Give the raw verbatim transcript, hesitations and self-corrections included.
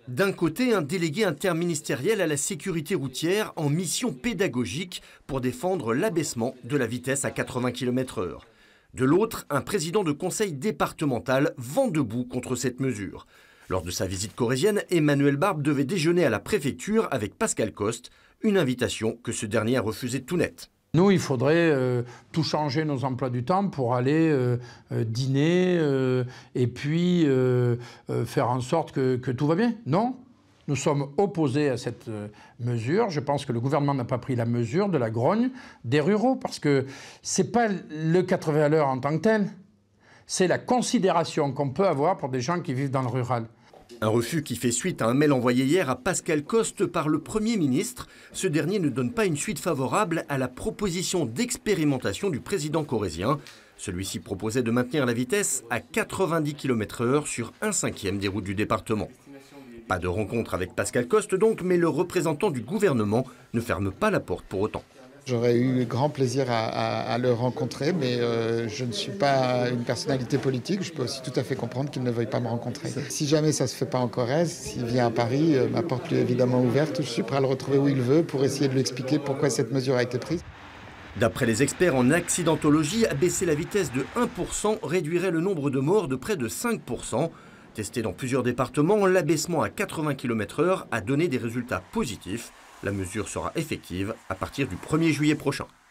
D'un côté, un délégué interministériel à la sécurité routière en mission pédagogique pour défendre l'abaissement de la vitesse à quatre-vingts kilomètres heure. De l'autre, un président de conseil départemental vent debout contre cette mesure. Lors de sa visite corrézienne, Emmanuel Barbe devait déjeuner à la préfecture avec Pascal Coste, une invitation que ce dernier a refusée tout net. Nous, il faudrait euh, tout changer nos emplois du temps pour aller euh, euh, dîner euh, et puis euh, euh, faire en sorte que, que tout va bien. Non, nous sommes opposés à cette euh, mesure. Je pense que le gouvernement n'a pas pris la mesure de la grogne des ruraux parce que ce n'est pas le quatre-vingts à l'heure en tant que tel. C'est la considération qu'on peut avoir pour des gens qui vivent dans le rural. Un refus qui fait suite à un mail envoyé hier à Pascal Coste par le Premier ministre. Ce dernier ne donne pas une suite favorable à la proposition d'expérimentation du président corrézien. Celui-ci proposait de maintenir la vitesse à quatre-vingt-dix kilomètres heure sur un cinquième des routes du département. Pas de rencontre avec Pascal Coste donc, mais le représentant du gouvernement ne ferme pas la porte pour autant. J'aurais eu grand plaisir à, à, à le rencontrer, mais euh, je ne suis pas une personnalité politique. Je peux aussi tout à fait comprendre qu'il ne veuille pas me rencontrer. Si jamais ça ne se fait pas en Corrèze, s'il vient à Paris, euh, ma porte lui est évidemment ouverte. Je suis prêt à le retrouver où il veut pour essayer de lui expliquer pourquoi cette mesure a été prise. D'après les experts en accidentologie, abaisser la vitesse de un pour cent réduirait le nombre de morts de près de cinq pour cent. Testé dans plusieurs départements, l'abaissement à quatre-vingts kilomètres heure a donné des résultats positifs. La mesure sera effective à partir du premier juillet prochain.